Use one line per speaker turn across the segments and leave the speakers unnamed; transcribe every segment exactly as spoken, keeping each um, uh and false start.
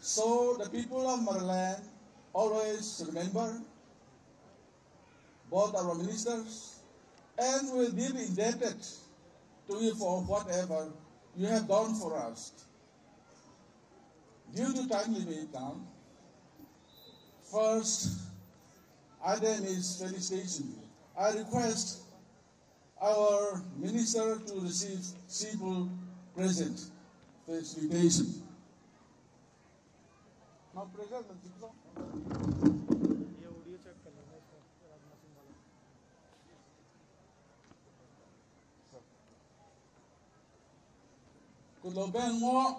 So the people of Maryland always remember both our ministers and will be indebted to you for whatever you have done for us. Due to time limit now, first item is felicitation. I request our minister to receive simple present felicitation. Now, present. Good luck, more.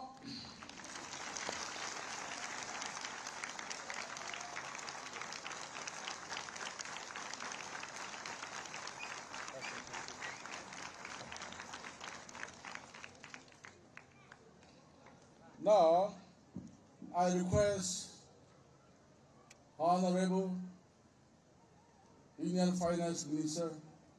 Now, I request Honorable Indian Finance Minister,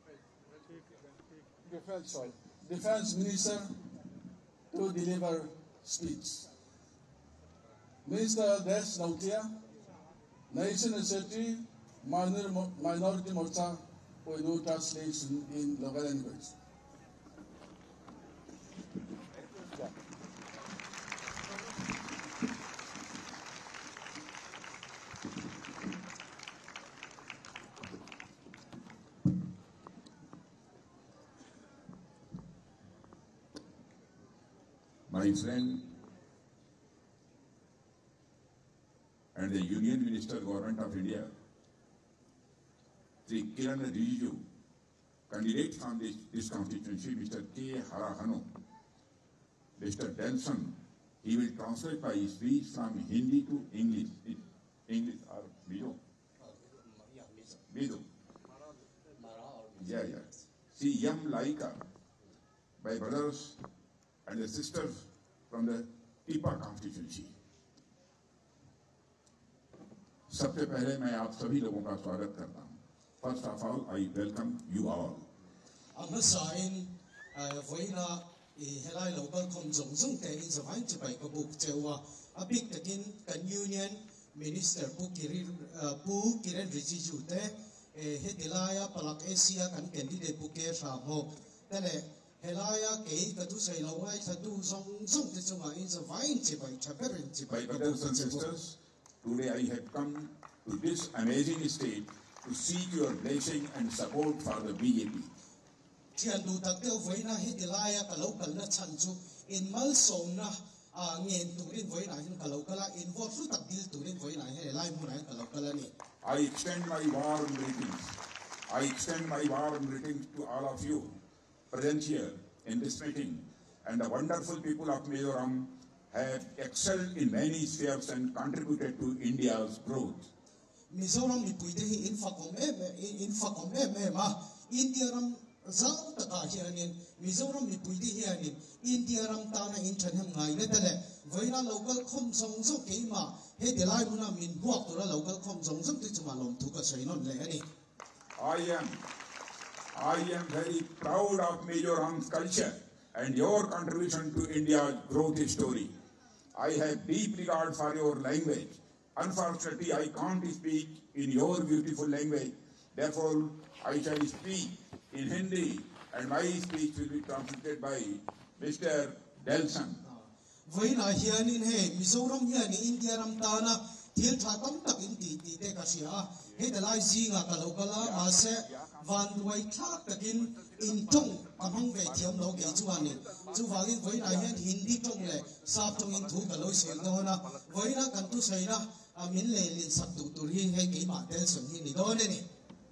Defense, sorry, Defense Minister to deliver speech. Minister Des Nautia, National Secretary, Minority Morcha, will do translation in local language.
My friend and the Union Minister Government of India, Sri Kiran Rijiju, candidate from this, this constituency, Mister K. Harahano, Mister Delson, he will translate my speech from Hindi to English. English or Mizo? Mizo. Yeah, yeah. See, Yam Laika, my brothers and the sisters from the Tipa constituency. सबसे पहले मैं आप सभी लोगों का स्वागत करता हूँ. First of all, I welcome you all.
Amasain, voina helai local komjong zung te in zavain chibai kabuk chewa abik takin kan Union Minister Pu Kiran Pu Kiran Rijiju te hetilaya palak Asia kan candidate Pu Ke Shamo tene helaya ke katu say lawai satu zong zong te chunga in zavain chibai chaperin chibai.
My brothers and sisters, today I have come to this amazing state to seek your blessing and support for the B J P.
Tiandu takte voina hetilaya kalau kalna chanchu in mal sona ngien turin voina hin kalau kala in vote su takdil turin voina helai munai kalau kala ni.
I extend my warm greetings. I extend my warm greetings to all of you present here in this meeting, and the wonderful people of Mizoram have excelled in many spheres and contributed to India's growth.
Mizoram ni puide hi infacom em infacom em ma India ram zau taka hianin Mizoram ni puide hianin India ram ta na internet ngai ne tale voina local khom song so ke ma he delai muna min buak tura local khom song so ti chuma lom thu ka sainon le ani.
I am I am very proud of Mizoram's culture and your contribution to India's growth story. I have deep regard for your language. Unfortunately, I can't speak in your beautiful language. Therefore, I shall speak in Hindi, and my speech will be translated by Mister Delson.
Voina hianin he Mizoram hianin India ram ta na thil tha tam tak in ti ti te ka sia he dalai zinga kalau kala ma se van duai thak takin in tong among ve thiam lo ge chuani chu walin voina hian Hindi tong le sap tong in thu kaloi sel do na voina kan tu sai na amin le lin sak tu tur hi he ke ma tel sun hi ni do ne ni.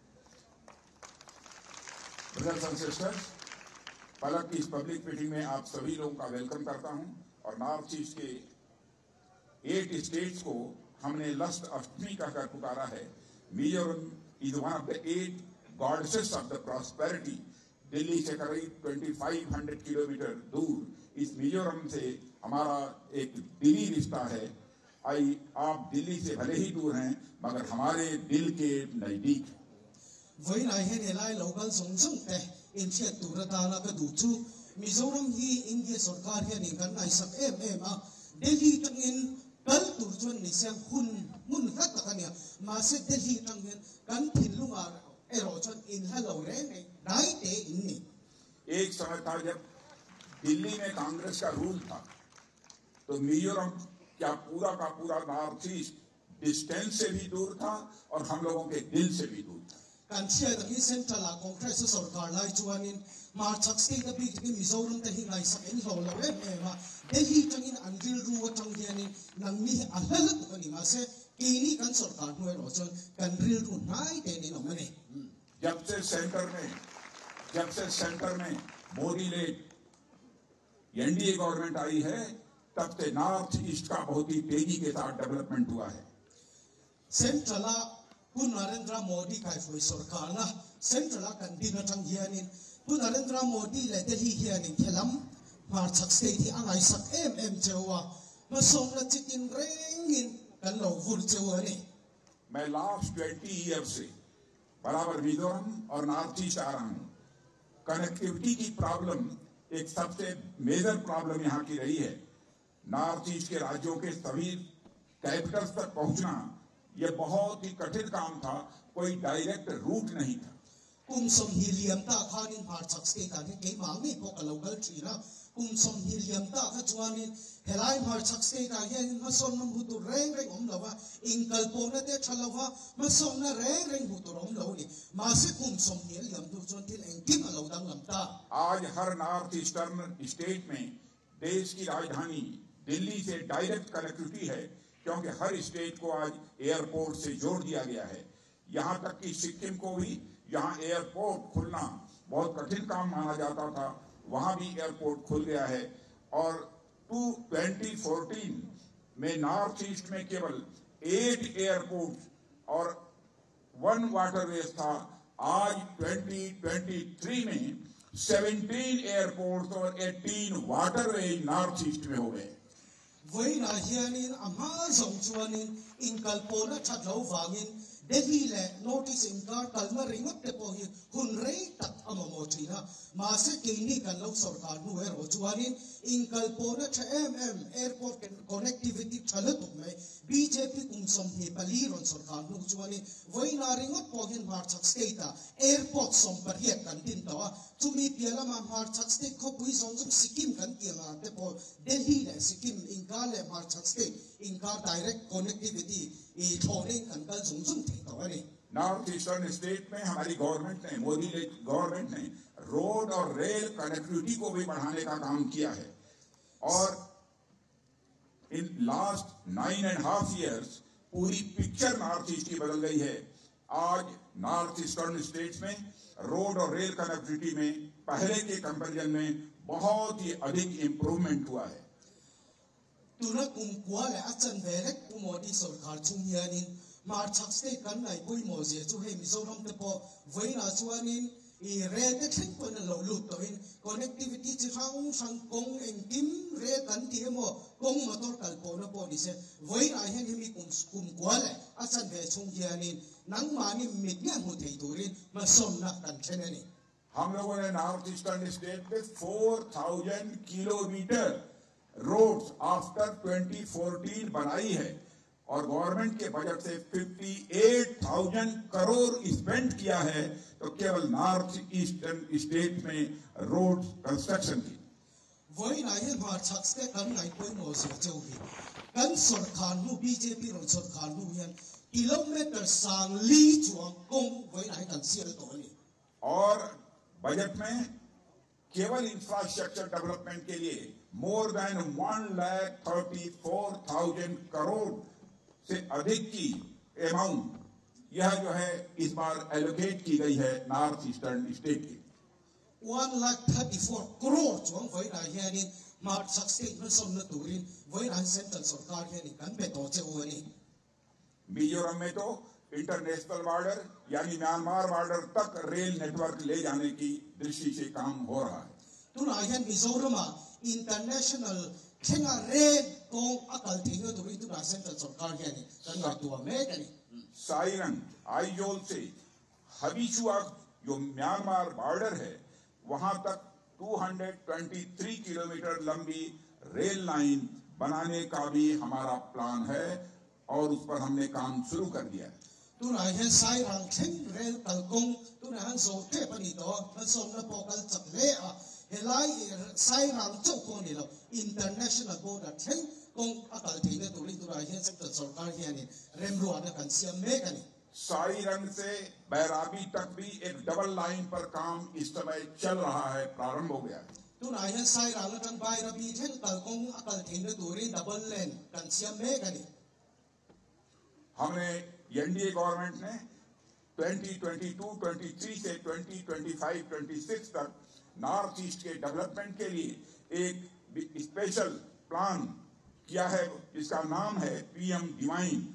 Brothers and sisters, पलक की इस public meeting में आप सभी लोगों का welcome करता हूं और नॉर्थ ईस्ट के एट स्टेट्स को हमने लस्ट अष्टमी का कर पुकारा है. Mizoram is one of the eight goddesses of the prosperity. Delhi से करीब पच्चीस सौ किलोमीटर दूर इस मिजोरम से हमारा एक दिली रिश्ता है. आई आप दिल्ली से भले ही दूर हैं मगर हमारे दिल के नजदीक.
Voina he helai local song song te in che turata na ka du chu Mizoram hi India sarkar he ni kan ai sak em em a Delhi tangin kal tur chuan ni sem hun mun rat ta kania ma se Delhi tanghen kan thin lunga ero chuan in halo re nei dai te in ni
एक समय था जब दिल्ली में कांग्रेस का rule था तो मिजोरम क्या पूरा का पूरा नॉर्थ ईस्ट डिस्टेंस से भी दूर था और हम लोगों के दिल से भी दूर था
kan chia da hi central la congress sarkar lai chuanin marchak state da big ki mizoram ta hi ngai sak en lo lo re me ma Delhi tangin anjil ru tang hianin nang ni ahal ko ni ma se ki ni kan sarkar nu ro chon kan ril ru nai te ni no mane
जब से centre में जब से centre में मोदी ने NDA government आई है तब से नॉर्थ ईस्ट का बहुत ही तेजी के साथ डेवलपमेंट हुआ है
central la kun Narendra Modi kai foi sarkar na central la kan din tang hianin kun Narendra Modi le Delhi hianin thelam marchak state hi angai sak em em chewa ma som la chitin rengin kan lo vur chewa ni
मैं last twenty year से बराबर मिजोरम और north east आ रहा हूँ connectivity की problem एक सबसे major problem यहाँ की रही है नॉर्थ ईस्ट के राज्यों के सभी कैपिटल्स तक पहुंचना यह बहुत ही कठिन काम था कोई डायरेक्ट रूट नहीं था
kum som hi liam ta khanin marchak state ta ke mang ni ko ka local tree na kum som hi liam ta kha chuanin helai marchak state ta hian ma som nam hu tu reng reng om lawa inkal po na te thalawa ma som na reng reng hu tu om lo ni ma se kum som hi liam tu chon til eng kim alo dang lam ta
आज हर north eastern state में देश की राजधानी दिल्ली से direct connectivity है क्योंकि हर state को आज एयरपोर्ट से जोड़ दिया गया है यहाँ तक कि सिक्किम को भी यहाँ एयरपोर्ट खुलना बहुत कठिन काम माना जाता था वहाँ भी एयरपोर्ट खुल गया है और ट्वेंटी फोर्टीन में नॉर्थ ईस्ट में केवल एट एयरपोर्ट और वन वाटरवेज था आज ट्वेंटी ट्वेंटी थ्री में सेवेंटीन एयरपोर्ट और एटीन वाटरवेज नॉर्थ ईस्ट में हो गए
voi na hianin ama zong chuanin inkal po na that lo wangin Delhi le notice in car kalma ringot te po hi hun rei tak amamo thina ma se ke ni kan lo sarkar nu e ro chuanin inkal po na tha mm airport connectivity thala tu mai B J P kum som hi pali ron sarkar nu chuanin voi na ringot po hin marchak state ta airport som par hi kan tin to chumi piala ma marchak state ko pui zong zum sikkim kan ti ma te po Delhi le sikkim inkal le marchak state inkar direct connectivity e thoning kan kal zum zum the to ani
north eastern state में हमारी government ने मोदी ने government ने road और rail connectivity को भी बढ़ाने का काम किया है और in last nine and half years पूरी पिक्चर नॉर्थ ईस्ट की बदल गई है आज नॉर्थ ईस्टर्न स्टेट्स में रोड और रेल कनेक्टिविटी में पहले के कंपैरिजन में बहुत ही अधिक इंप्रूवमेंट हुआ है
tuna kum kwa le achan velek umodi sarkar chung hianin marchak state kan nai pui mo je chu he mizoram te po voina chuanin i re te thing ko na lo lut to in connectivity chi khang sang kong eng kim re kan ti mo kong motor kal po na po ni se voina hian hemi kum kum kwa le achan ve chung hianin nang mani mit ngan hu thei turin ma som na kan thenani
हम लोगों ने north eastern state में four thousand kilometre roads after twenty fourteen बनाई है और government के budget से अट्ठावन हज़ार करोड़ स्पेंड किया है तो केवल नॉर्थ ईस्टर्न स्टेट में रोड कंस्ट्रक्शन की
voi na hian marchak state kan nai pui mo se cheu hi kan sarkar nu B J P ron sarkar nu hian kilometer sang li chuang kong voi na kan sial to ni
और budget में केवल infrastructure development के लिए more than one lakh thirty four thousand crore से अधिक की amount यह जो है इस बार एलोकेट की गई है नॉर्थ ईस्टर्न स्टेट की
one lakh thirty-four crore chuang voi na hianin marchak state man som na turin voi na central sarkar hianin kan pe to cheu ani
Mizoram में तो इंटरनेशनल बॉर्डर यानी म्यांमार बॉर्डर तक rail network ले जाने की दृष्टि से काम हो रहा है
tuna hian mizoram international thenga re kong akal thino turin tuna central sarkar hianin kan na tu me kani
Sairang Aizawl से हबीचुआ जो म्यांमार बॉर्डर है वहां तक दो सौ तेईस किलोमीटर लंबी रेल लाइन बनाने का भी हमारा प्लान है और उस पर हमने काम शुरू कर दिया है।
tu nai hen sai rang theng rel kal kong tu na han so te pani to na som na pokal chak le a helai sai rang chau ko ni lo international border theng kong akal thei na tu ri tu nai hen sector sarkar hian ni rem ro na kan siam me kan
Sai रंग से बैराबी तक भी एक double line पर काम इस समय चल रहा है, प्रारंभ हो गया है।
tu nai hen sai rang kan bai ra bi theng kal kong akal thei na tu ri double lane kan siam me kan
हमने एनडीए गवर्नमेंट ने twenty twenty two, twenty three से twenty twenty five, twenty six तक north east के development के लिए एक special plan किया है, जिसका नाम है पीएम डिवाइन।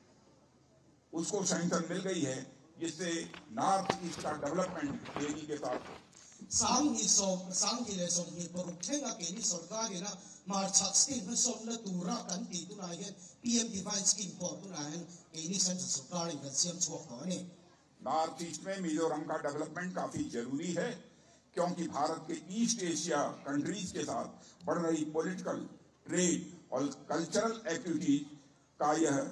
उसको सैंक्शन मिल गई है, जिससे नॉर्थ ईस्ट का डेवलपमेंट तेजी के साथ
sang hi som sang hi le som hi poruk thenga ke ni sarkar ina mar chak scheme ha som na tura kan ti tu na hen pm divine scheme por tu na hen ke ni central sarkar in kan siam chuak to ni
north east में मिजोरम का development काफी जरूरी है, क्योंकि भारत के east Asia countries के साथ बढ़ रही पॉलिटिकल, ट्रेड और कल्चरल एक्टिविटीज का यह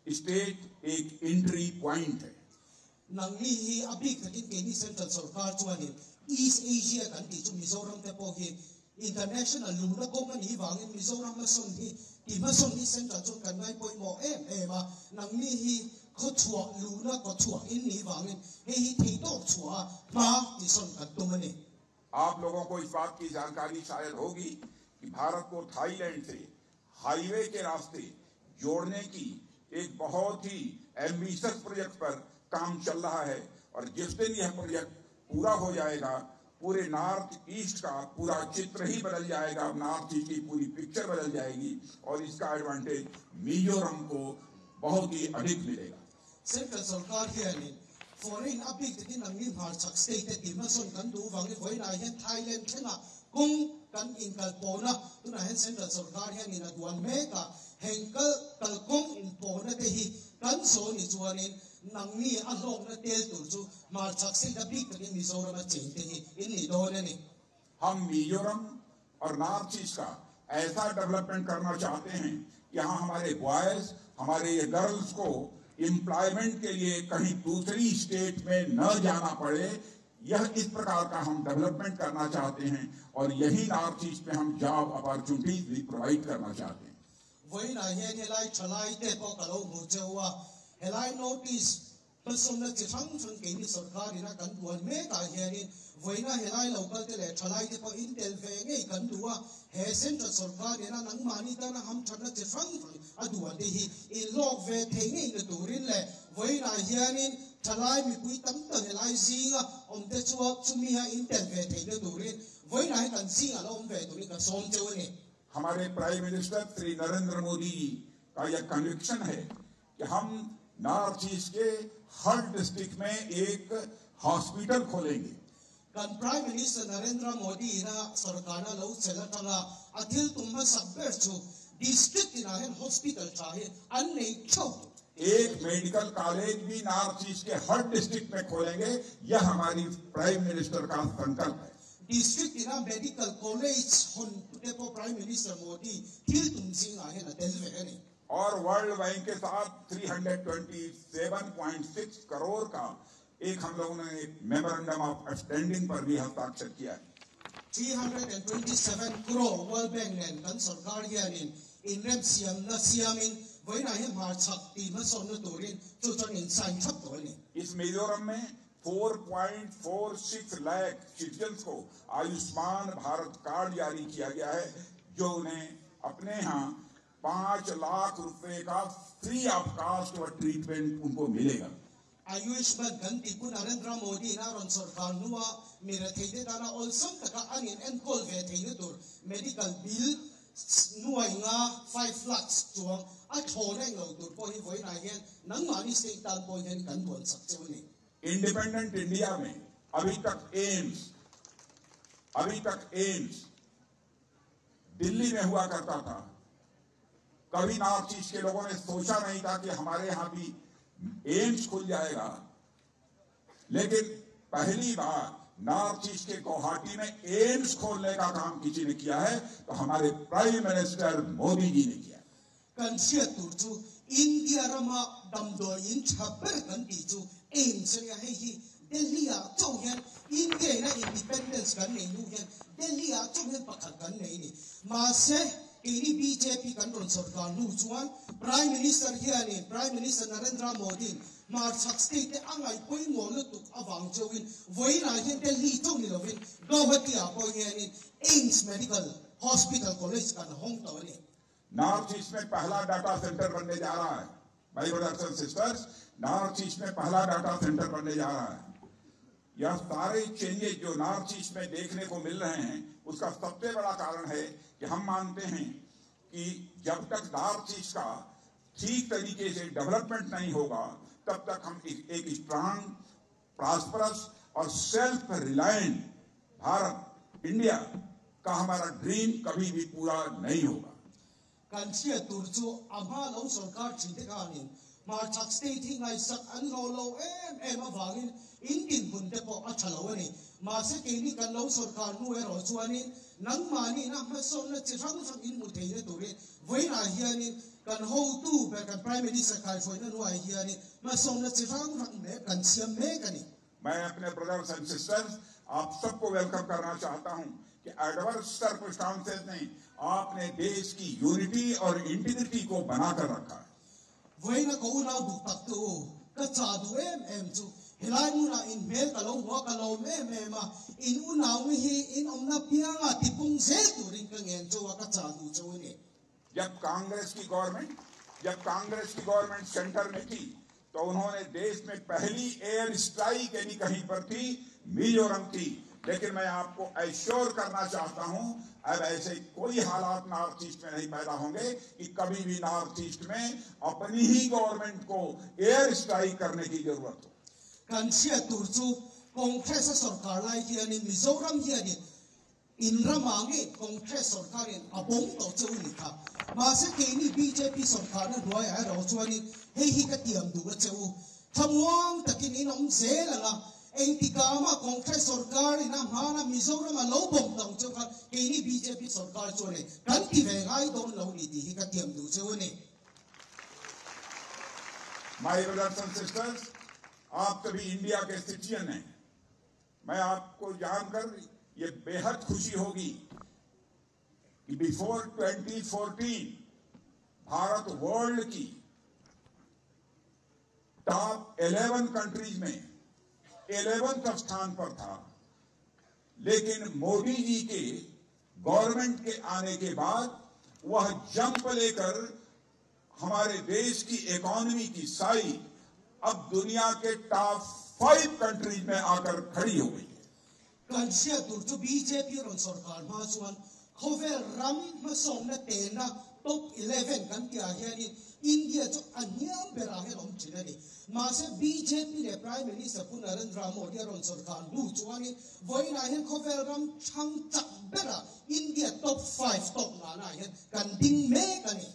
स्टेट एक एंट्री पॉइंट है।
nangli hi abik takin ke ni central sarkar chuani East Asia kan ti chu Mizoram te po hi international lu na ko kan hi wangin Mizoram ma son hi ti ma son hi central chu kan ngai poi mo em em ma nang ni hi kho chua lu na ko chua in ni wangin he hi thei to chua ma ti son kan tu mane
आप लोगों को इस बात की जानकारी शायद होगी कि भारत को थाईलैंड से हाईवे के रास्ते जोड़ने की एक बहुत ही एम्बिशियस प्रोजेक्ट पर काम चल रहा है, और जिस दिन यह प्रोजेक्ट पूरा हो जाएगा पूरे नॉर्थ ईस्ट का पूरा चित्र ही बदल जाएगा, नॉर्थ ईस्ट की पूरी पिक्चर बदल जाएगी और इसका एडवांटेज मिजोरम को बहुत ही अधिक मिलेगा।
सेंट्रल सरकार हियानी फॉरेन अपिक तकिन अंगी भार चक स्टेट ते तिमा सोन kan du wangi hoi na hen Thailand thena kung kan inkal pona tu na hen central सरकार हियानी na duan me ka henkal kal kung in pona te hi kan so ni chuanin nangni along na tel tu chu mar chak state अपिक तकिन Mizoram change ते hi in ni do ne ni
हम मिजोरम और north east का ऐसा development करना चाहते हैं कि यहाँ हमारे बॉयज, हमारे गर्ल्स को एम्प्लॉयमेंट के लिए कहीं दूसरी स्टेट में न जाना पड़े। यह इस प्रकार का हम डेवलपमेंट करना चाहते हैं, और यही नॉर्थ ईस्ट में हम जॉब अपॉर्चुनिटीज भी प्रोवाइड करना चाहते हैं।
वही ना है कि लाइक चलाई ते पो कलो मुझे हुआ हेलाई notice person na chang chang ke ni sarkar ina kan duan me ka he ni voina helai local te le thalai te po intel ve nge kan duwa he central sarkar ina nang mani ta na ham thana che chang aduan de hi in lok ve the nge na turin le voina hianin thalai mi pui tam ta helai zinga om te chuwa chumi ha intel ve the na turin voina he kan zinga lo om ve turin ka som che woni
हमारे prime minister Shri Narendra Modi ji का यह conviction है कि हम north east के हर district में एक हॉस्पिटल खोलेंगे।
kan prime minister narendra modi ina sarkana lo chela tanga athil tumma sabber chu district ina hen hospital chahe an nei chho
एक मेडिकल कॉलेज भी नॉर्थ ईस्ट के हर डिस्ट्रिक्ट में खोलेंगे, यह हमारी प्राइम मिनिस्टर का संकल्प है।
district ina medical college hon tepo prime minister modi thil tum sing ahe na delve ani
और वर्ल्ड बैंक के साथ तीन सौ सत्ताईस पॉइंट छह करोड़ का एक हम लोगों ने मेमोरेंडम ऑफ अंडरस्टैंडिंग पर भी हस्ताक्षर किया है।
three hundred twenty-seven crore world bank nen kan sarkar hianin in rem siam na siamin voina he mar chak ti ma son na turin chu chon in sign thap to ni
इस मिजोरम में चार point चार छह lakh citizens को Ayushman Bharat card जारी किया गया है, जो उन्हें अपने यहाँ पांच लाख रुपए का फ्री ऑफ कास्ट और ट्रीटमेंट उनको मिलेगा।
आयुष्मान गंती पु नरेंद्र मोदी ना रन सरकार नुआ मेरा थेदे दाना ऑल सम तका अनिन एन कॉल वे थेने तो मेडिकल बिल नुआ इंगा five lakhs chuang a thone ngau tur po hi voi na hian nang mani state tal po hian kan bon sak chuni
independent India में अभी तक एम्स अभी तक एम्स दिल्ली में हुआ करता था। कभी नॉर्थ ईस्ट के लोगों ने सोचा नहीं था कि हमारे यहाँ भी एम्स खुल जाएगा, लेकिन पहली बार नॉर्थ ईस्ट के गुवाहाटी में एम्स खोलने का काम किसी ने किया है तो हमारे प्राइम मिनिस्टर मोदी जी ने किया।
kan sia tur chu India rama damdoi in chaper kan ti chu aim se ya hei hi Delhi a chau hian India na independence kan nei nu hian Delhi a chau hian pakhat kan nei ni ma se ini B J P kan ron sarkar nu chuan Prime Minister hian in Prime Minister Narendra Modi Marchak state angai poi mo lu tuk awang chawin voina hian Delhi chau ni lovin Guwahati a poi hian in AIIMS Medical Hospital College kan hong to ni
north east में पहला data centre बनने जा रहा है भाई brothers and sisters north east में पहला data centre बनने जा रहा है यह सारे चेंजेस जो नॉर्थ ईस्ट में देखने को मिल रहे हैं उसका सबसे बड़ा कारण है कि हम मानते हैं कि जब तक नॉर्थ ईस्ट का ठीक तरीके से डेवलपमेंट नहीं होगा तब तक हम एक स्ट्रांग प्रॉस्परस और सेल्फ रिलायंट भारत इंडिया का हमारा ड्रीम कभी भी पूरा नहीं होगा
kan sia tur chu ama lo sarkar chinte ka nin Marchak state hi ngai sak an lo lo em em awangin indin bun te po a thalo ani ma se ke ni kan lo sarkar nu e ro chuanin nang mani na ma som na chi rang rang in mu thei ne tur voi na hianin kan ho tu be kan prime minister kai foi na nu ai hianin ma som na chi rang rang me kan siam me kani
मैं अपने brothers and sisters आप सबको welcome करना चाहता हूं कि adverse circumstances में आपने देश की यूनिटी और इंटीग्रिटी को बनाकर रखा है
वही ना कहूँ ना दुख तो कच्चा दुएम एम चु हिलाई मुना इन मेल कलो हुआ कलो में में मा इन उनाव में ही इन उन्ना पियांगा तिपुंग से तुरिंग कंगें चु वा कच्चा दु चु ने
जब कांग्रेस की गवर्नमेंट जब कांग्रेस की गवर्नमेंट सेंटर में थी तो उन्होंने देश में पहली एयर स्ट्राइक यानी कहीं पर थी मिजोरम थी लेकिन मैं आपको एश्योर करना चाहता हूं अब ऐसे कोई हालात नॉर्थ ईस्ट में नहीं पैदा होंगे कि कभी भी नॉर्थ ईस्ट में अपनी ही गवर्नमेंट को एयर स्ट्राइक करने की जरूरत हो
कंसिया तुरचु कांग्रेस सरकार लाई हियानी मिजोरम हियानी इंद्र मांगे कांग्रेस सरकार इन अपोंग तो चुनी था मासे केनी बीजेपी सरकार ने दुआ है रोचवानी हे ही का तियम दुगा चु थमवांग तकिन इन om zelala Eng tikama Congress सरकार ina mana Mizoram alo bom tang chuka kini B J P सरकार chone kan ti ve ngai don lo ni ti hi ka tiam du chone
My brothers and sisters आप सभी India के citizen हैं मैं आपको जानकर ये बेहद खुशी होगी कि before twenty fourteen Bharat world की टॉप इलेवन कंट्रीज में इलेवेंथ स्थान पर था लेकिन मोदी जी के गवर्नमेंट के आने के बाद वह जंप लेकर हमारे देश की इकोनॉमी की साइज अब दुनिया के टॉप फाइव कंट्रीज में आकर खड़ी हो गई है
कंसिया तुरचु बीजेपी ron सरकार ma chuan khovel ram ma som na te na top eleven kan tia hian India chu anyam bera he rom chinani ma se B J P le prime minister pu Narendra Modi ron sarkar nu chuani voina hen khovel ram chang chak bera India top five top na na hen kan ding me kani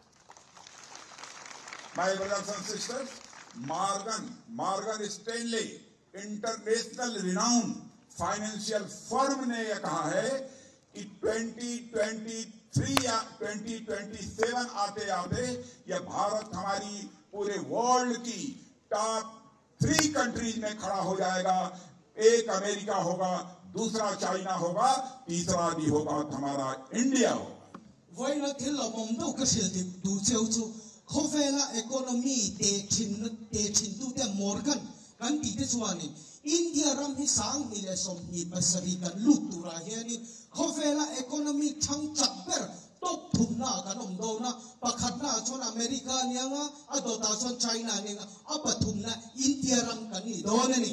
My brothers and sisters Morgan Morgan Stanley international renowned financial firm ने यह कहा है कि twenty twenty three या twenty twenty seven आते आते यह भारत हमारी पूरे वर्ल्ड की टॉप थ्री कंट्रीज में खड़ा हो जाएगा एक अमेरिका होगा दूसरा चाइना होगा तीसरा भी होगा हमारा इंडिया होगा
वही ना थिल ममदो कसिल दि दुचेउचु खोफेला इकोनॉमी ते छिन ते छिन तु ते Morgan kan ti te chuani India ram hi sang mi le som hi pasari kan lutura hiani khofela economy thang chakber top thumna kan om do na pakhatna chon America nianga adota chon China nianga apathumna India ram kan ni donani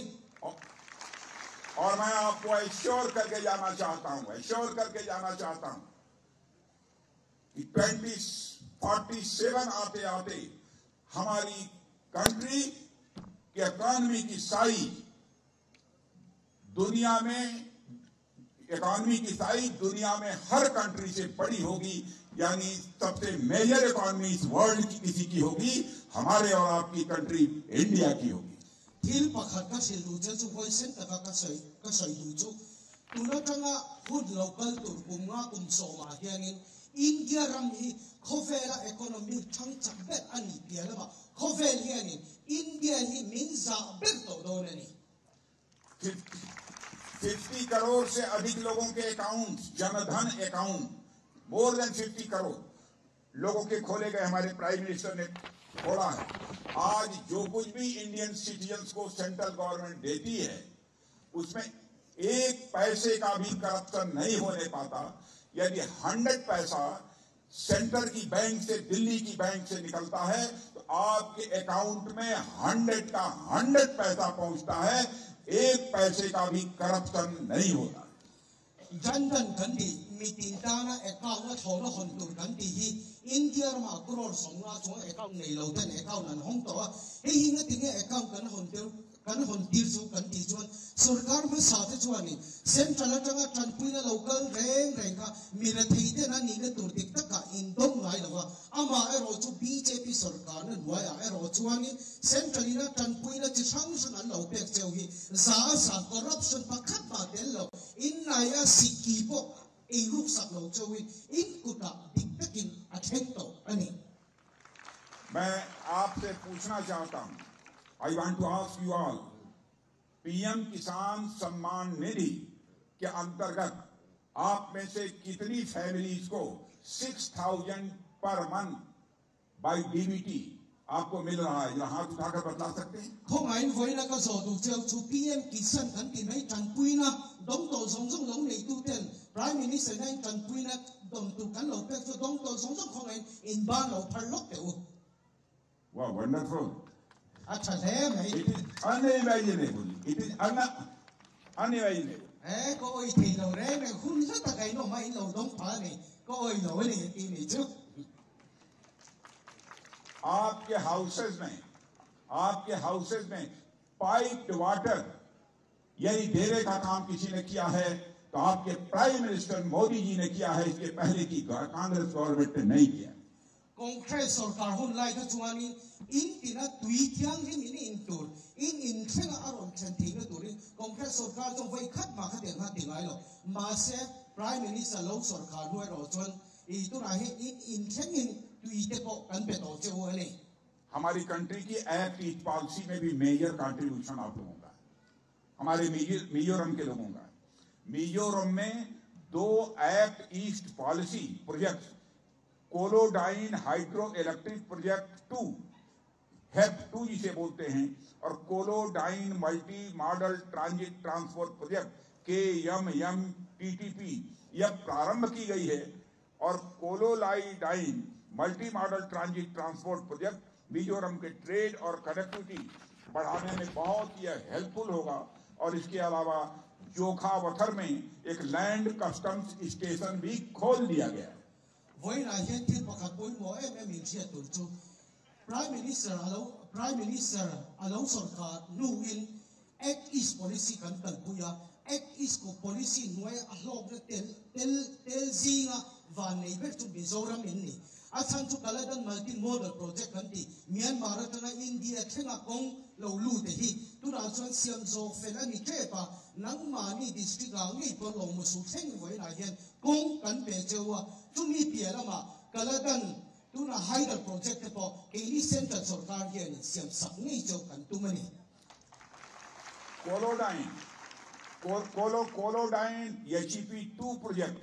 और मैं आपको assure करके जाना चाहता हूं assure करके जाना चाहता हूं कि ट्वेंटी फोर्टी सेवन आते आते हमारी कंट्री इकोनॉमी की साइज दुनिया में इकोनॉमी की साइज दुनिया में हर कंट्री से बड़ी होगी यानी सबसे मेजर इकोनॉमी इस वर्ल्ड की किसी की होगी हमारे और आपकी कंट्री इंडिया की होगी
थिल पखत का सिलु जे जो voice तक का सही का सही जो तुना तंगा food local tur kumga kum soma hianin India ram hi khovela economy chang chak bet ani pialama khovel hi ani India hi min za bet to do ni
fifty crore से अधिक लोगों के account, Jan Dhan account, more than fifty crore लोगों के खोले गए हमारे prime minister ने खोला है। आज जो कुछ भी इंडियन सिटीजन्स को सेंट्रल गवर्नमेंट देती है उसमें एक पैसे का भी करप्शन नहीं होने पाता। यदि हंड्रेड पैसा सेंटर की बैंक से, दिल्ली की बैंक से निकलता है तो आपके अकाउंट में हंड्रेड का हंड्रेड पैसा पहुंचता है, एक पैसे का भी करप्शन नहीं होता।
जनधन गंदी मीटिंग दाना अकाउंट थोड़ा हंतुर गंदी ही इंडिया रमा करोड़ सोना चो अकाउंट नहीं लौटन अकाउंट न हों तो हे हिंग तिंगे अकाउंट कन हंतुर कन हंतिर जो गंदी जो सरकार में साथ जुआनी सेंट्रल जगह ट्रांसपुना लोकल रेंग रेंगा मेरे थीते ना नीगे दूर दिखता का इंदों नहीं लगा अमा एरोचु बीजेपी सरकार ने दुआया एरोचुआनी सेंट्रल ना ट्रांसपुना चिशांग संग लौटे चौही ज़ा ज़ा करप्शन पकड़ बातें लो इन नया सिक्कीपो इरुक सब लौचुवी इन कुटा दिखता किन अठेंटो अनी
मैं आपसे पूछना चाहता हूँ, I want to ask you all, PM Kisan Samman निधि के अंतर्गत आप में से कितनी फैमिलीज को six thousand per month by DBT आपको मिल रहा है? जरा हाथ उठाकर बता सकते हैं?
không ai với là cái số đủ chiều chú pm kisan kan tin ai tan puina dong to song song long nei tu ten prime minister nai tan puina dong tu kan lo pek so dong to song song không ai in ba lo phar lok te u
Wow, wonderful.
acha le mai
It is unimaginable. It is un unimaginable.
eh ko oi thi lo re ne hun sa ta kai no mai lo dong pha ne ko oi lo ne ti ni chu
आपके houses में आपके houses में piped water यदि देने का काम किसी ने किया है तो आपके प्राइम मिनिस्टर मोदी जी ने किया है। इसके पहले की कांग्रेस गवर्नमेंट ने नहीं किया।
कांग्रेस सरकार हुन लाई का जुआनी इन तिना ट्वीटियांग ही मिनी इन टूर इन इन सेंग आरोन चंती का टूरी कांग्रेस सरकार जो वही खत माखा देना दिखाई लो मासे प्राइम मिनिस्टर लोग सरकार हुए रोचन इतो राहे इन इन सेंग इन ट्वीटे को कंपे तो जो वो नहीं
हमारी कंट्री की एक्ट ईस्ट पॉलिसी में भी मेजर कंट्रीब्यूशन आप लोगों का, हमारे मिजोरम के लोगों का। मिजोरम में दो Act East policy project, Kaladan hydro electric project टू हेप टू जिसे बोलते हैं, और Kaladan multi modal transit transport project K M M T T P यह प्रारंभ की गई है। और Kaladan multi modal transit transport project Mizoram के ट्रेड और कनेक्टिविटी बढ़ाने में बहुत ही हेल्पफुल होगा। और इसके अलावा जोखावथर में एक लैंड कस्टम्स स्टेशन भी खोल दिया गया है।
वही राज्य के पकड़ों में में मिलती है तो प्राइम मिनिस्टर अलाउ प्राइम मिनिस्टर अलाउ सरकार नुइन Act East policy kan kan puya Act East को पॉलिसी नुए अलोग टेल टेल टेल जिंगा van nei ber tu mizoram inni achan chu kaladan multi modal project kan ti Myanmar tana India thenga kong lo lu te hi tu ra chuan siam zo fela ni trepa nang ma ni district ang ni ko lo mu su theng voi na hian kong kan pe chewa tu mi piala ma kaladan tu na haidar project po ke ni central sarkar hian siam sak nei cho kan tu mani
कोलोडाइन कोलो कोलोडाइन एचईपी to project,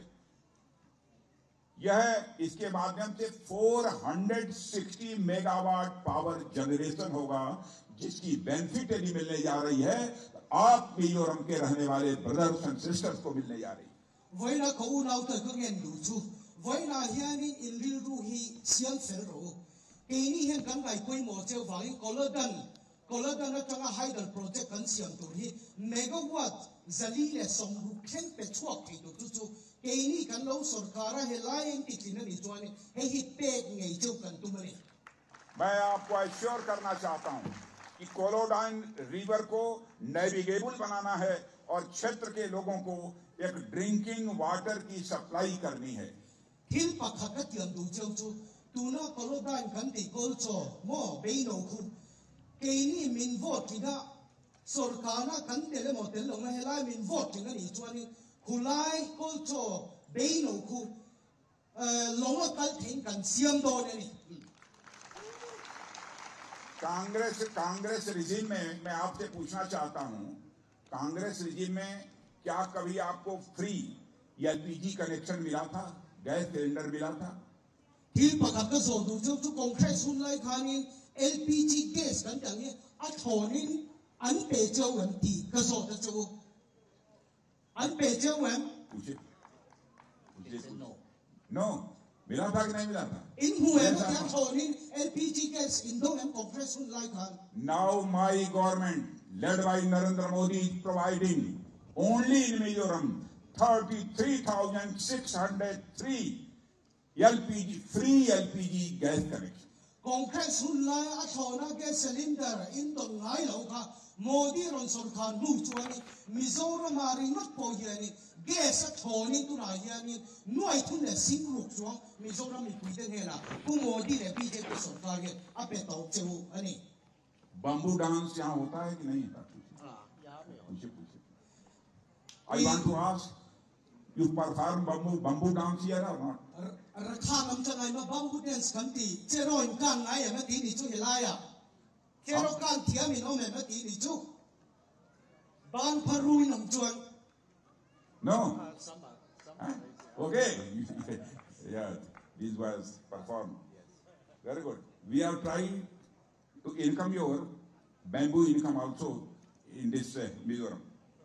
यह इसके माध्यम से चार सौ साठ मेगावाट पावर जनरेशन होगा, जिसकी बेनिफिट यदि मिलने जा रही है तो आप मिजोरम के रहने वाले ब्रदर्स एंड सिस्टर्स को मिलने जा रही है।
वही ना कहूँ ना उतर करें दूसरू वही ना यानी इंडिल रूही सियाल फेरो केनी है गंगाई कोई मोचे वाली कोलोडन कोलोडन ना चंगा hydel project kan siam tu hi megawatt zalile songru khen pe chuak ki tu chu केनी kan lo सरकार है लाइन तिथिन नि जोने हे hi pek ngei chu kan tu mani।
मैं आपको एश्योर करना चाहता हूं कि कोलोडाइन रिवर को नेविगेबल बनाना है और क्षेत्र के लोगों को एक ड्रिंकिंग वाटर की सप्लाई करनी है।
हिल पखकत यम दु चौ chu tuna कोलोडाइन kan ti kol cho mo beino khu केनी min vote kina सरकार kan tele motel lo na helai min vote kina ni chuani khulai kol cho beino khu लोगों कल थे कन सीएम दो ने
कांग्रेस कांग्रेस रिजीम में मैं आपसे पूछना चाहता हूं, कांग्रेस रिजीम में क्या कभी आपको फ्री एलपीजी कनेक्शन मिला था, गैस सिलेंडर मिला था?
ठीक पकड़ के जोड़ दूँ जो कांग्रेस सुन लाए खाने LPG gas kan yang ni athonin an pe châu wen ti ka so ta châu an pe châu wen
पूछे पूछे नो नो मिला था कि नहीं मिला था?
in huwe ma ta athonin LPG gas in do wen Congress सुन लाए खान.
Now my government led by Narendra Modi is providing only in Mizoram thirty-three thousand six hundred three L P G free L P G gas connection.
Congress सुन लाए अथोना gas cylinder इन तो नाई लो का Modi run सरकार नु चुआनी मिजोरम मारी नट पोयानी गैस अथोनी तु नायानी नुआई तुने सिंगरुक चुआ मिजोरम में पुइते नेला कु मोदी ने बीजेपी सरकार के अपे तो चेउ अनि
बम्बू डांस यहाँ होता है कि नहीं होता?
हां यहां पे
पूछे पूछे I want to ask, you perform bamboo bamboo dance here or not?
रखा नम चंगाई में बम्बू डांस कंती चेरो इन कांग नाय में ती निचु हिलाया चेरो कांग थिया मिनो में में ती निचु बान फरुई नम चुआन.
No. Huh? Okay. Yeah, this was performed. Very good. We are trying to income your bamboo income also in this uh, Mizoram.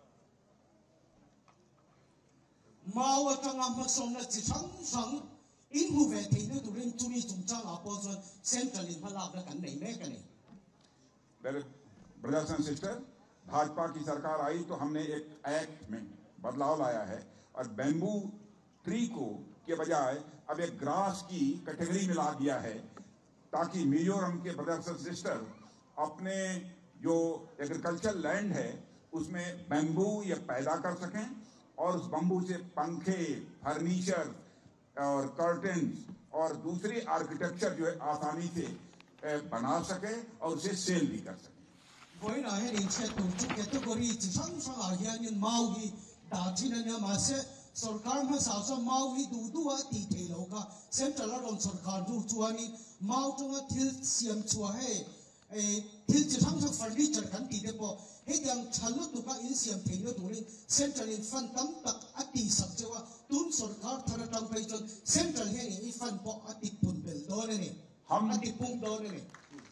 Mau tengah masuk na cicang sang in huwe tiada turin tuni tungcang apa zon central in halap na kan नहीं kan नहीं.
मेरे brothers and sisters, Bhajpa की सरकार आई तो हमने एक act में बदलाव लाया है और बैम्बू ट्री को के बजाय अब एक ग्रास की कैटेगरी में ला दिया है ताकि मिजोरम के ब्रदर्स एंड सिस्टर अपने जो एग्रीकल्चर लैंड है उसमें बैम्बू ये पैदा कर सकें और उस बम्बू से पंखे, फर्नीचर और कर्टन्स और दूसरी आर्किटेक्चर जो है आसानी से बना सके और उसे सेल भी कर सके.
Voi na he rin che tu chu category cicang sang a hian in mau hi da chin na ma se sarkar ma sa sa mau hi du du a ti the lo ka central ron sarkar du chuani mau tonga thil siam chua he e thil cicang sang furniture kan ti de po he dang chalu tu ka in siam the no du central in fan tam tak a ti sak chewa tun sarkar thara tam pai chon central he ni fan po a ti pun bel do ne
हम
a ti pung do ne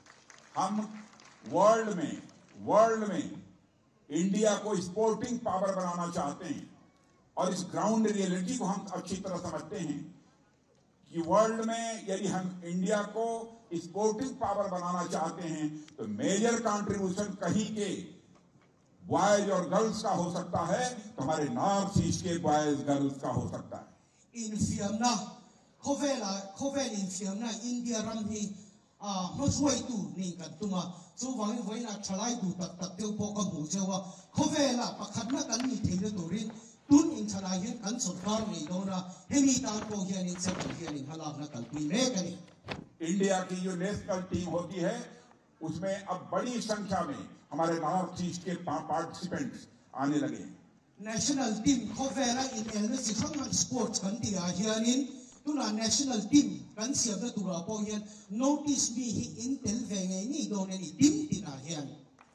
हम world में world में India को sporting power बनाना चाहते हैं और इस ग्राउंड रियलिटी को हम अच्छी तरह समझते हैं कि वर्ल्ड में यदि हम इंडिया को स्पोर्टिंग पावर बनाना चाहते हैं तो मेजर कंट्रीब्यूशन कहीं के बॉयज और गर्ल्स का हो सकता है तो हमारे नॉर्थ ईस्ट के बॉयज गर्ल्स का हो सकता है.
in Fiamna Kovela Kovel in Fiamna India Ramhi ah maswai tu ni kan tuma so wang wai na thalai tu tak tak teu po ka bu chewa Kovela pakhat na kan ni theile turin tun in thalai hian kan sarkar ni do na hemi ta po hian in se hian in halak na kan pi me kani.
India की जो national team होती है उसमें अब बड़ी संख्या में हमारे नॉर्थ ईस्ट के पार्टिसिपेंट्स आने लगे हैं.
National team Kovela in elna sikhang sports kan ti a hian in tuna national team kan siam na tura po hian notice me hi intel ve ngai ni do ne ni team tin a hian.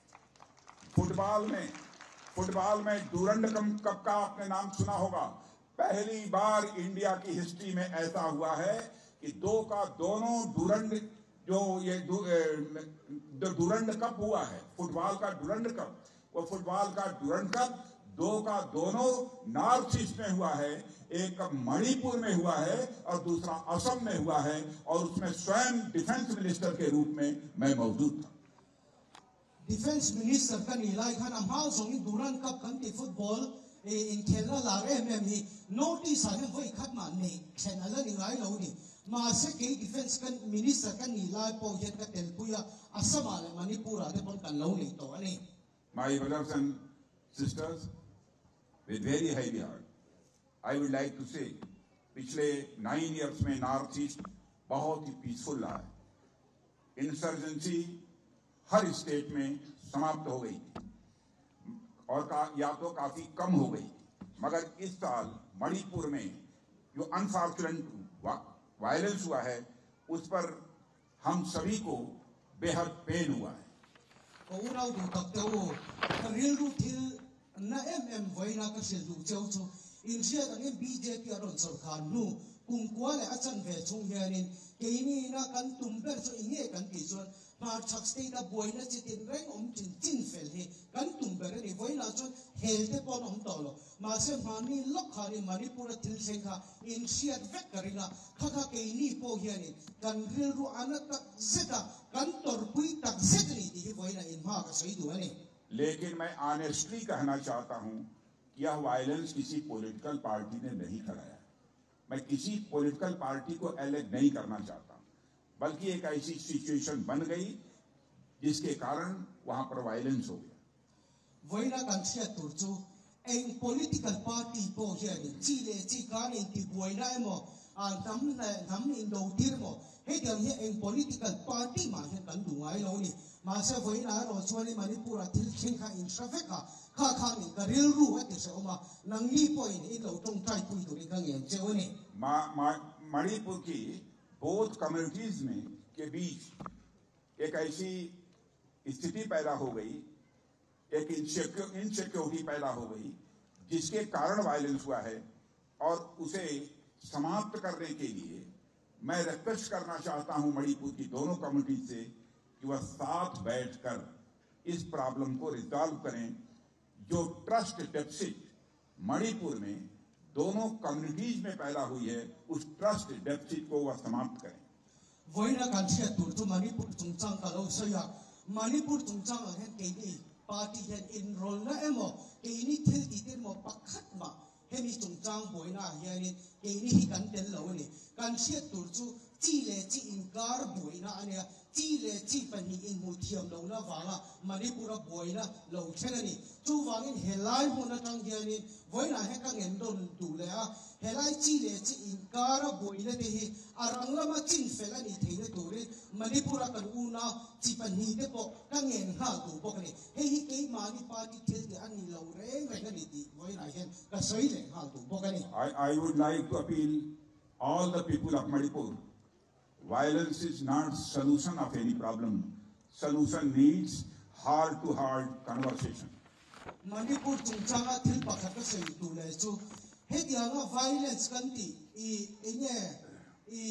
Football में football में Durand cup का आपने नाम सुना होगा. पहली बार India की history में ऐसा हुआ है कि दो का दोनों डूरंड जो ये डूरंड कप हुआ है फुटबॉल का डूरंड कप वो फुटबॉल का डूरंड कप दो का दोनों नॉर्थ ईस्ट में हुआ है. एक मणिपुर में हुआ है और दूसरा असम में हुआ है और उसमें स्वयं डिफेंस मिनिस्टर के रूप में मैं मौजूद था.
Defense Minister kan ilai khan amhal song in duran kap kan ti football in khela la re mem hi notice ha voi khat ma ne channel ni ngai lo ni ma se ke defense kan minister kan ilai po hian ka tel puya asama le manipura de pon kan lo ni to ani.
My brothers and sisters, with very heavy heart, I would like to say, पिछले nine years में north east बहुत ही peaceful रहा है. Insurgency हर state में समाप्त हो गई और का, या तो काफी कम हो गई. मगर इस साल मणिपुर में जो अनफॉर्चुनेट वायलेंस हुआ है उस पर हम सभी को बेहद पेन हुआ है।
Orang tu tak tahu, keril tu til na M M voi na keril tu jauh tu, India dengan B J P aron sarkar nu, kungkual acan vecung hianin, kini na kan tumper so ini kan kisuan, part sakste na boy na citin reng om cin cin fel he, kan tumper ni voi na so health pon om tolo, masa mani lok hari mani pura til sengka, India vek karina, kaka kini po hianin, kan keril tu anak tak zeta.
लेकिन मैं honestly कहना चाहता हूं कि यह violence किसी political party ने नहीं कराया। मैं किसी पॉलिटिकल पार्टी को एलेक्ट नहीं करना चाहता, बल्कि एक ऐसी सिचुएशन बन गई जिसके कारण वहां पर वायलेंस हो गया।
वहीना कंसिया तुरचो एक पॉलिटिकल पार्टी को हियानी चीले चीकानी की वहीना एमो आ नम नम इंदो तिरमो हे dia eng political party ma he kan dungai lo ni ma se voi na ro chwani manipura thil thing kha in traffic kha kha ni ka ril ru ha ti se oma nang ni point in lo tong tai pui tu ni kang yen che oni
ma Manipur की both communities में के बीच एक ऐसी स्थिति पैदा हो गई, एक इनसिक्योरिटी पैदा हो गई जिसके कारण वायलेंस हुआ है। और उसे समाप्त करने के लिए मैं रिक्वेस्ट करना चाहता हूं मणिपुर की दोनों कम्युनिटी से कि वह साथ बैठकर इस प्रॉब्लम को रिजॉल्व करें। जो ट्रस्ट डेफिसिट मणिपुर में दोनों कम्युनिटीज में पैदा हुई है, उस ट्रस्ट डेफिसिट को वह समाप्त करें।
वहीना कंसिया तुरचो मणिपुर चुंगचांग का लो सया मणिपुर चुंगचांग है केनी पार्टी है इनरोल ना एमो केनी थिल दीते मो पखत मा हेमी चुंगचांग बोइना हियानी केनी ही कंटेन लोनी कंसिया तुरचो चीले ची इनकार बोइना अने चीले ची पनी इन मुथियम लोना वाला मणिपुर बोइना लो छेनी चु वांगिन हेलाई होना तंग हियानी वहीना है कंगेन दोन दुलेया हेलाई चीले ची इनकार बोइना देही अरंगला मा चिन फेलानी थेने तोरे मणिपुर कन उना ची पनी ते पो कंगेन हा दु बोकने हे ही के मानी पार्टी थिल के अनि लो रे रेगनी दी वहीना है का सही ले हा दु बोकने
I I would like to appeal all the people of Manipur. Violence is not solution of any problem. Solution needs heart to heart conversation.
Manipur chungchanga thil pakhat ka sei tu le chu he dia nga violence kan ti i ine i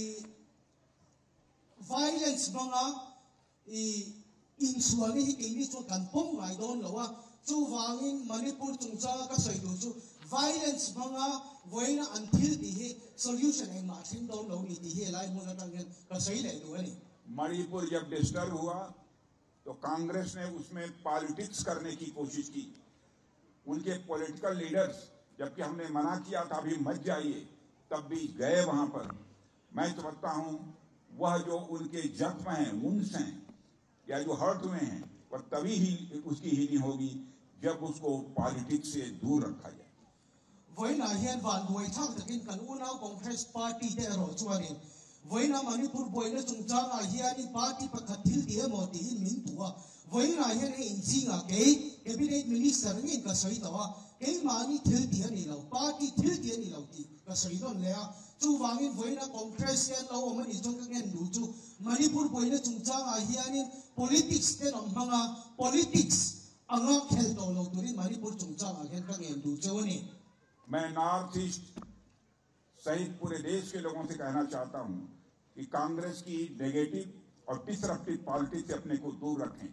violence banga i in suani hi ke ni chu kan pom ngai don lo wa chu wangin Manipur chungchanga ka sei tu chu violence banga voina until di he solution ai ma thin don lo ni di he lai mo na tang ka sei le du ani
Manipur जब disturb हुआ तो कांग्रेस ने उसमें politics करने की कोशिश की। उनके पॉलिटिकल लीडर्स, जबकि हमने मना किया था अभी मत जाइए, तब भी गए वहां पर। मैं समझता हूं वह जो उनके जख्म हैं, वुंड्स हैं या जो हर्ट हुए हैं, वह तभी ही उसकी हीलिंग होगी जब उसको पॉलिटिक्स से दूर रखा जाए।
वहीना हियन वान दुई thang takin kan unaw congress party te ro chuani वहीना मणिपुर बोइना चुंगचांग हियानी party pakhat thil di mo ti in min tuwa वहीना हियन e insinga ke cabinet minister ngi ka sai tawa ke mani thil di ani lo party thil di ani lo ti ka sai don le a chu wangin वहीना congress ya lo man i jong ka ngen du chu Manipur बोइना चुंगचांग हियानी politics te rom hanga politics anga khel to lo turin Manipur चुंगचांग hen ka ngen du chawani
मैं north east सहित पूरे देश के लोगों से कहना चाहता हूं कि कांग्रेस की नेगेटिव और डिसरप्टिव पॉलिटिक्स से अपने को दूर रखें।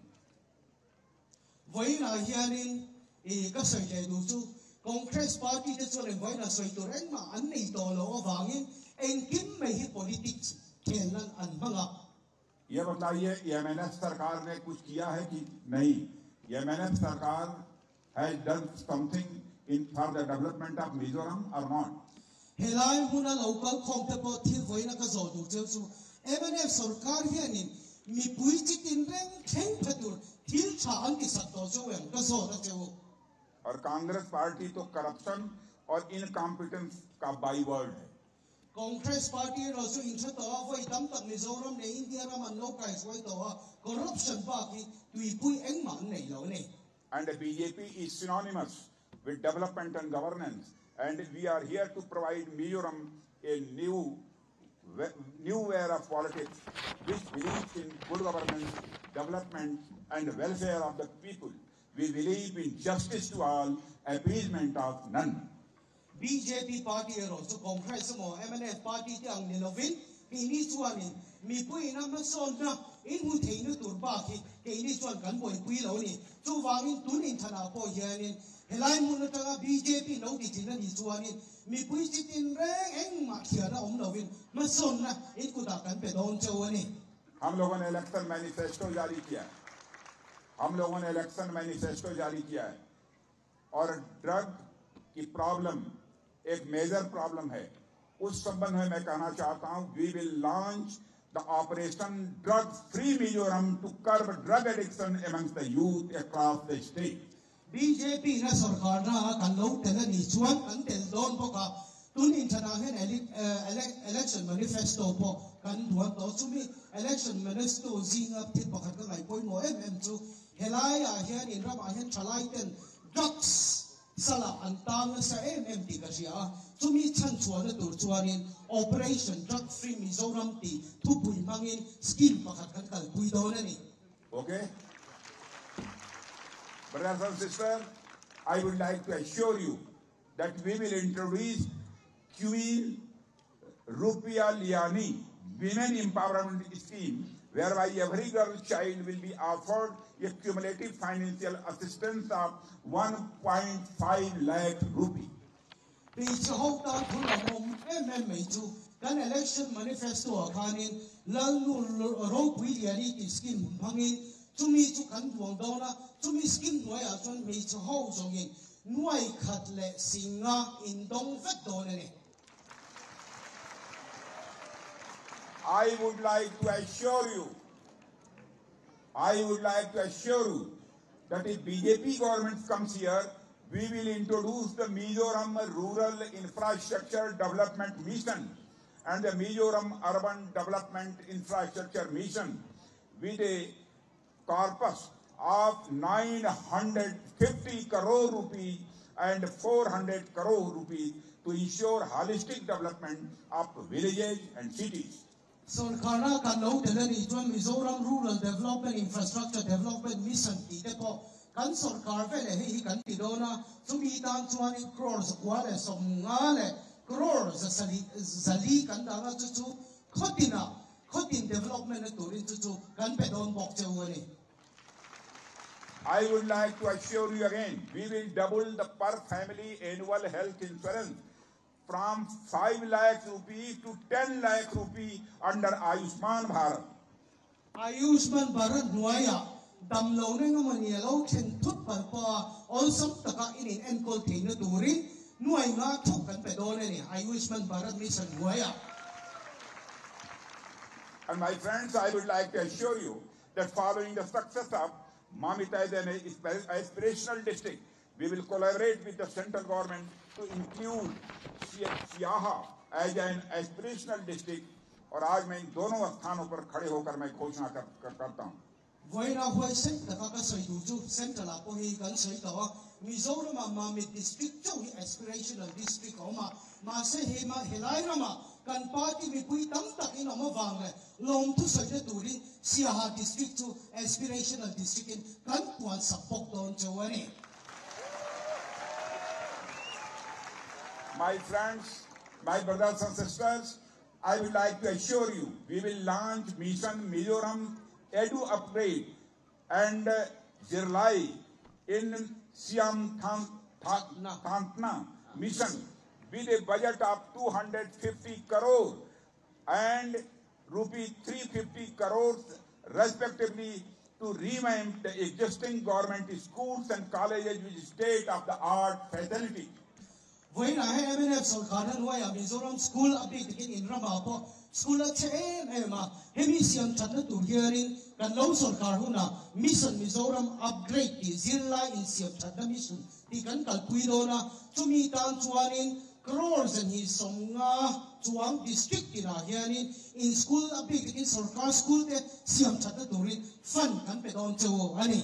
वहीना हियानिन ए का सही ले दु chu कांग्रेस पार्टी ते चले वहीना सही तो रेन मा an nei to lo wangin en kim me hi politics खेलन an banga
ये बताइए एमएनएफ सरकार ने कुछ किया है कि नहीं? एमएनएफ सरकार has done something in for the development of Mizoram or not?
Helai huna local compete thil voina ka zo du cheu chu M N F sarkar hianin mi pui chi tin reng theng phatur thil cha an ki sat to chu wen ka zo da cheu
और Congress party तो corruption और incompetence का byword है।
Congress party रो chu in cha to voi tam tak Mizoram ne India ra man lo kai soi to corruption ba ki tui pui eng man nei lo ne
And the B J P is synonymous with development and governance, and we are here to provide Mizoram a new new era of politics which believes in good governance, development and welfare of the people. We believe in justice to all, appeasement of none.
B J P party ero so Congress mo M N F party ti ang nilovin kini chuanin mi pui na ma son na in hu thei nu tur ba ki kini chuan kan boi pui lo ni chu wangin tunin thana po hianin helai mun na tanga B J P no ti tin ni chuanin mi pui sitin reng eng ma khia na om lovin ma son na in ku da kan pe don chawani.
हम लोगों ने election manifesto जारी किया है हम लोगों ने election manifesto जारी किया है और ड्रग की प्रॉब्लम एक मेजर प्रॉब्लम है उस संबंध में मैं कहना चाहता हूं we will launch the operation drug free Mizoram to curb drug addiction amongst the youth across the state.
BJP ना सरकार ना kan lo tel ni chuan kan tel don po ka tun in thana hen election manifesto po kan duan to chumi election manifesto zinga thit pakhat ka lai poi no em em chu helai a hian in ram a hian thalai ten drugs sala antang sa em em ti ka sia chumi chan chuan tur chuanin operation drug free mizoram ti thu pui mangin scheme pakhat kan kal pui don ani.
Okay, brothers and sisters, I would like to assure you that we will introduce Queen Rupia Liani Women Empowerment Scheme, whereby every girl child will be offered a cumulative financial assistance of one point five lakh rupee.
Peach hope that Pulamum M M A two can election manifesto kanin Lalu Rope Williani scheme hanging to me to Kantuandona to me skin way as one made to hold on in Nwai Katle Singa in Dong Vecdonene.
I would like to assure you, I would like to assure you that if B J P government comes here, we will introduce the Mizoram Rural Infrastructure Development Mission and the Mizoram Urban Development Infrastructure Mission with a corpus of nine hundred fifty crore rupees and four hundred crore rupees to ensure holistic development of villages and cities.
Sarkara kan lo telani chuan Mizoram Rural Development Infrastructure Development Mission ti te po kan sarkar vele hi kan ti dona chumi tan chuan in crores kwale som ngale crores zali zali kan danga chu chu khotina khotin development na turin chu chu kan pe don bok chewani.
I would like to assure you again, we will double the per family annual health insurance from five lakh rupees to ten lakh rupees under Ayushman Bharat.
Ayushman Bharat Nuaya, Damlo Nengamanielo, Chen Tut Palpa, all some Taka in Encol Tina Duri, Nuanga took and Pedonani, Ayushman Bharat Mission Nuaya.
And my friends, I would like to assure you that following the success of Mamita is an aspirational district, we will collaborate with the central government to include Siaha as an aspirational district. और आज मैं इन दोनों स्थानों पर खड़े होकर मैं घोषणा कर, कर, करता हूँ.
Voina huai sen ta ka sai du chu central apo hi kan sai ta Mizoram ma mi district chu aspirational district oma ma se he ma helai rama kan party mi pui tam tak in oma wang le lom tu sai de turin Siaha district chu aspirational district in kan puan support don chawani.
My friends, my brothers and sisters, I would like to assure you, we will launch Mission Mizoram Edu Upgrade and uh, Zirlai in Siam Thantna Mission with a budget of two hundred fifty crore and rupee three hundred fifty crores respectively to revamp the existing government schools and colleges with state-of-the-art facilities.
When I have an episode, why a Mizoram school update in Ramapo, school at Emma, Hemisian Tata to hearing, and Lawson Karhuna, Mission Mizoram upgrade the Zilla in Siam Tata mission, the Kankal Kuidona, to meet Antuanin, crores and his Songa, Tuang district in our hearing, in school update in Sorkar school, the Siam Tata to read, fun can be on to Annie.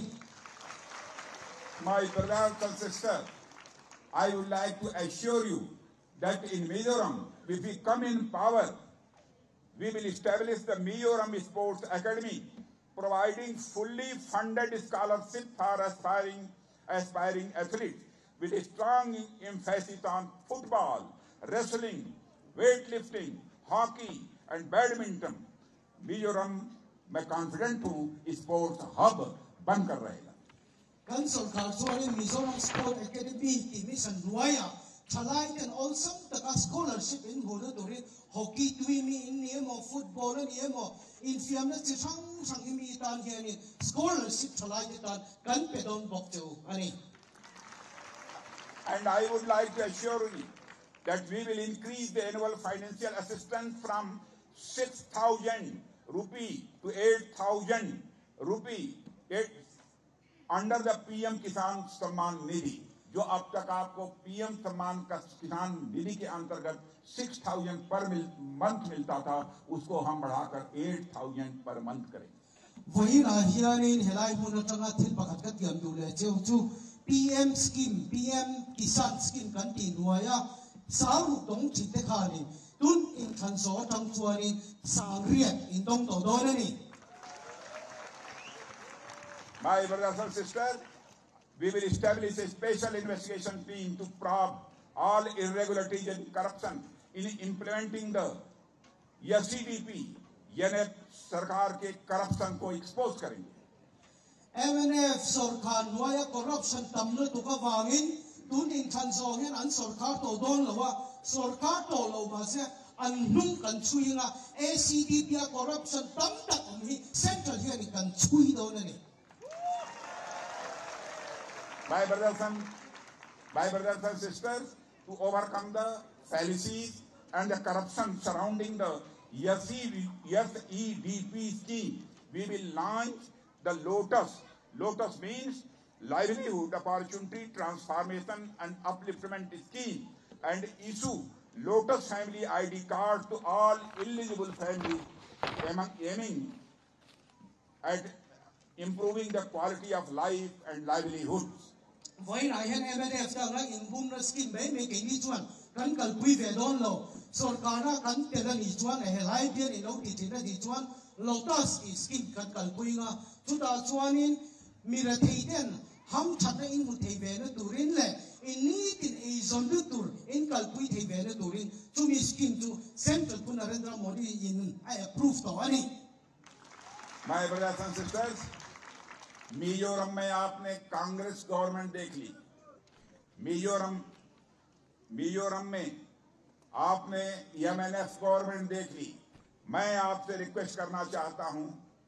My brothers and sisters, I would like to assure you that in Mizoram, if we come in power, We will establish the Mizoram Sports Academy, providing fully funded scholarship for aspiring, aspiring athletes with a strong emphasis on football, wrestling, weightlifting, hockey and badminton. Mizoram मैं confident हूँ sports hub बनकर रहेगा.
Kan sarkar suari Mizoram Sport Academy ti misan nuaya chalai kan also taka scholarship in hono dori hockey twimi in niemo football niemo in fiamna chang sang imi tan hiani scholarship chalai tan kan pedon bokcho ani.
And I would like to assure you that we will increase the annual financial assistance from six thousand rupee to eight thousand rupee under the P M Kisan Samman Nidhi. जो अब तक आपको PM सम्मान का किसान निधि के अंतर्गत six thousand per month मिलता था, उसको हम बढ़ाकर eight thousand पर मंथ करेंगे.
वही राहियाने हेलाई मुना चंगा थिल पकड़ कर दिया दूले चेवचू P M scheme P M Kisan scheme कंटी नुआया सारू तों चित्ते खाने तुन इन कंसो तंग चुआनी सांग्रिया इन तों तो दोने नी.
My brothers and sisters, we will establish a special investigation team to probe all irregularities and corruption in implementing the S C D P. यानी सरकार के करप्शन को एक्सपोज करेंगे.
M N F सरकार नुआया corruption तमने तो का वांगिन तुन इन कंसो हैं अन सरकार तो दोन लवा सरकार तो लवा से अनहुं कंचुइंगा A C D P corruption तम तक हम central here नि कंचुइ दोने नी.
My brothers and my brothers and sisters, to overcome the fallacies and the corruption surrounding the S E D P scheme, we will launch the Lotus. Lotus means livelihood, opportunity, transformation and upliftment scheme, and issue Lotus family I D card to all eligible families, aiming at improving the quality of life and livelihoods.
Vậy này hiện em đây đang là in bung ra skin bé mấy cái ní chuan kan kal pui về đón lo sarkara kan tiền là ní chuan này lại biết ní lâu thì chỉ là ní chuan lotus skin kan kal pui nga chúng ta chuan in mira thấy den ham chặt ra in một thấy về nó turin lệ in ní tin ấy zon được tur in kal pui thấy về nó turin chúng mi skin tu central pun Narendra Modi in I approve to ani.
My brothers and sisters, Mizoram में आपने Congress government देख ली. मिजोरम मिजोरम में आपने M N F government देख ली. मैं आपसे request करना चाहता हूं,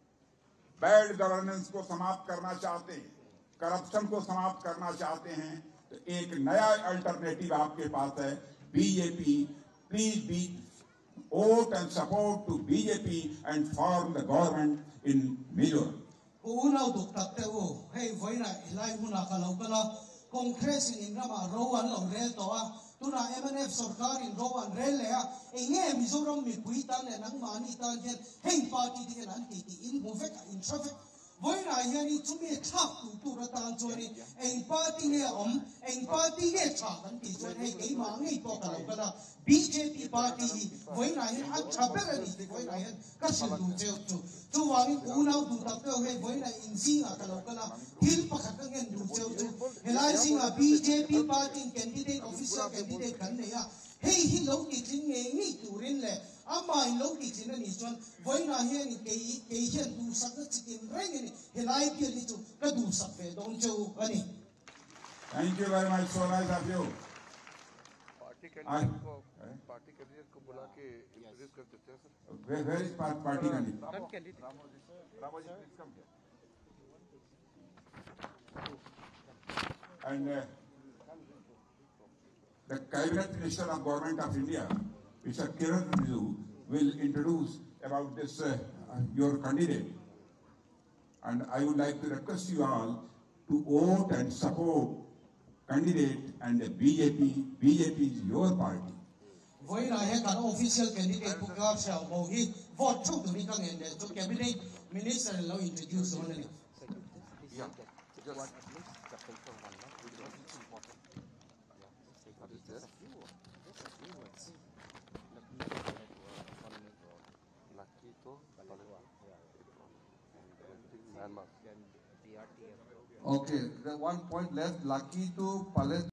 बैड गवर्नेंस को समाप्त करना चाहते हैं, करप्शन को समाप्त करना चाहते हैं, तो एक नया अल्टरनेटिव आपके पास है BJP. Please be vote and support to B J P and form the government in Mizoram.
Unau duk tak te o hei voina ilai huna kalau kala Congress in Rama rowan lo rel to a tuna M N F sarkar in rowan rel le a enge Mizoram mi puitan le nang mani tan hen hei party di kan ti ti in movek in traffic voina yani chumi thak tu tu ra tan chori eng party ne om eng party ne cha kan ti chori hei kei ma ngai to kalau kala B J P party voina hen a chapera ni voina hen ka sil du cheu chu chu wang unau du tak te hei voina in singa kalau kala hil pakhat ka ngen du cheu chu helai singa B J P party candidate official candidate kan ne ya hei hi lo ki tin nge ngi turin le amai lo ki tin ni chon voina hen ni kei kei hen du sak chikin reng ni helai pi ni chu ka du sak fe don cheu ani.
Thank you very much, so nice of you.
Party candidate को party candidate को बुला के introduce कर देते हैं sir.
Where, where is party candidate?
Ramoji please come here.
And uh, the cabinet minister of government of India, Mister Kiran Rijiju, will introduce about this uh, your candidate. And I would like to request you all to vote and support candidate and the B J P. B J P is your party.
Voi na he kan official candidate ku ka sa mo hi vote chu tu ni ka ngen de to cabinet minister lo introduce on ni.
Yeah. Just at least the paper one now which was important. Yeah. What is this? Just a few words. Let me Myanmar.
Okay, the one point left. Lucky to Palestine.